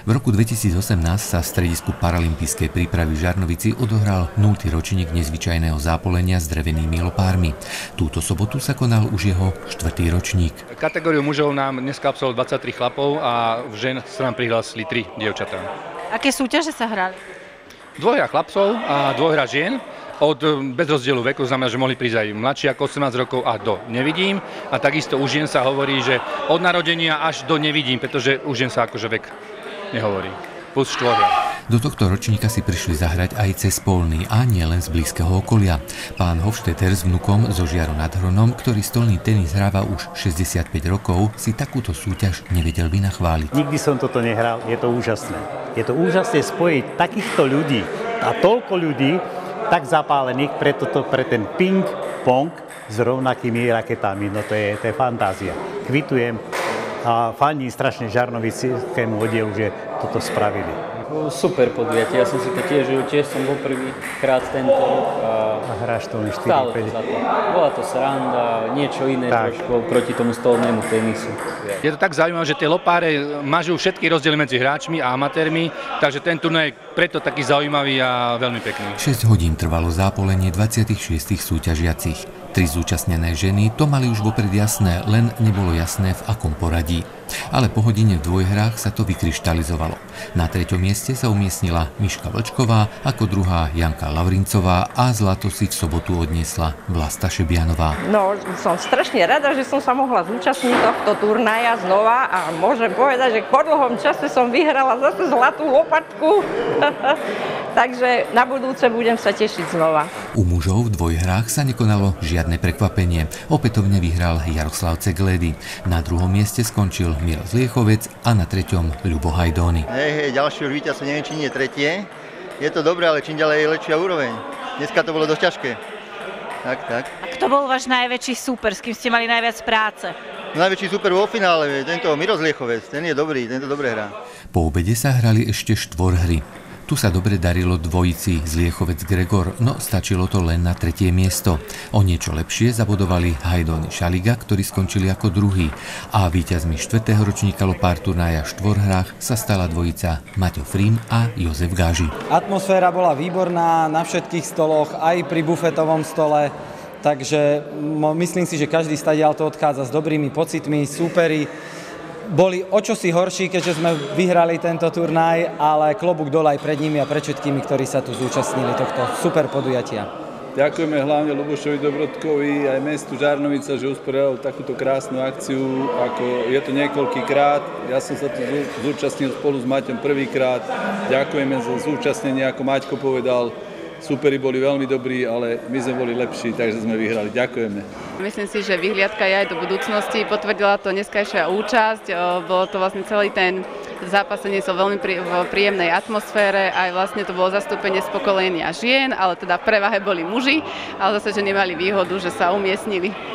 V roku 2018 sa v stredisku paralympijskej prípravy v Žarnovici odohral 0. ročník nezvyčajného zápolenia s drevenými lopármi. Túto sobotu sa konal už jeho 4. ročník. Kategóriu mužov nám dneska absolvovalo 23 chlapov a v žen sa nám prihlásili 3 dievčatá. Aké súťaže sa hrali? Dvojhra chlapcov a dvojhra žien. Bez rozdielu veku, znamená, že mohli prísť aj mladší ako 18 rokov a do nevidím. A takisto u žien sa hovorí, že od narodenia až do nevidím, pretože u žien sa akože vek nehovorí. Plus štvorhra. Do tohto ročníka si prišli zahrať aj cez polný a nielen z blízkeho okolia. Pán Hofšteter s vnukom zo Žiaru nad Hronom, ktorý stolný tenis hráva už 65 rokov, si takúto súťaž nevedel vynachváliť. Nikdy som toto nehral, je to úžasné. Je to úžasné spojiť takýchto ľudí a toľko ľudí, tak zapálených pre ten ping-pong s rovnakými raketami. No to je fantázia. Kvitujem a fandím strašne žarnovickému oddielu, že toto spravili. Super podujatie, ja som si to tiež som bol prvýkrát tento rok a hráš to len 4-5. Bola to sranda, niečo iné trošku proti tomu stolnému tenisu. Je to tak zaujímavé, že tie lopáre mažú všetky rozdiely medzi hráčmi a amatérmi, takže ten turnaj je preto taký zaujímavý a veľmi pekný. 6 hodín trvalo zápolenie 26 súťažiacich. 3 zúčastnené ženy to mali už vopred jasné, len nebolo jasné v akom poradí. Ale po hodine v dvojhrách sa to vykryštalizovalo. Na 3. mieste sa umiestnila Miška Vlčková, ako druhá Janka Lavrincová a zlato si v sobotu odniesla Vlasta Šebianová. No, som strašne rada, že som sa mohla zúčastniť tohto turnaja znova a môžem povedať, že po dlhom čase som vyhrala zase zlatú lopatku. Takže na budúce budem sa tešiť znova. U mužov v dvojhrách sa nekonalo žiadne prekvapenie. Opätovne vyhral Jaroslav Ceglédy. Na 2. mieste skončil Miro Zliechovec a na 3. Ľubo Hajdóny. Ďalší už víťaz, neviem, či nie tretie. Je to dobré, ale čím ďalej je lepšia úroveň. Dneska to bolo dosť ťažké. Tak. A kto bol váš najväčší súper, s kým ste mali najviac práce? Najväčší súper vo finále, tento Miro Zliechovec, ten je dobrý, tento dobre hrá. Po obede sa hrali ešte 4 hry. Tu sa dobre darilo dvojici Zliechovec Gregor, no stačilo to len na 3. miesto. O niečo lepšie zabodovali Hajdóny Šaliga, ktorí skončili ako druhý. A víťazmi 4. ročníka lopár turnaja v štvorhrách sa stala dvojica Maťo Frím a Jozef Gáži. Atmosféra bola výborná na všetkých stoloch, aj pri bufetovom stole. Takže myslím si, že každý stadiaľ to odchádza s dobrými pocitmi, súperi boli o čosi horší, keďže sme vyhrali tento turnaj, ale klobúk dole aj pred nimi a pred všetkými, ktorí sa tu zúčastnili tohto super podujatia. Ďakujeme hlavne Ľubošovi Dobrodkovi aj mestu Žarnovica, že usporiadal takúto krásnu akciu, ako je to niekoľkýkrát. Ja som sa tu zúčastnil spolu s Maťom prvýkrát. Ďakujeme za zúčastnenie, ako Maťko povedal. Superi boli veľmi dobrí, ale my sme boli lepší, takže sme vyhrali. Ďakujeme. Myslím si, že vyhliadka je aj do budúcnosti. Potvrdila to dneskajšia účasť. Bolo to vlastne celý ten zápasenie so veľmi príjemnej atmosfére. Aj vlastne to bolo zastúpenie z pokolenia žien, ale teda v prevahe boli muži. Ale zase, že nemali výhodu, že sa umiestnili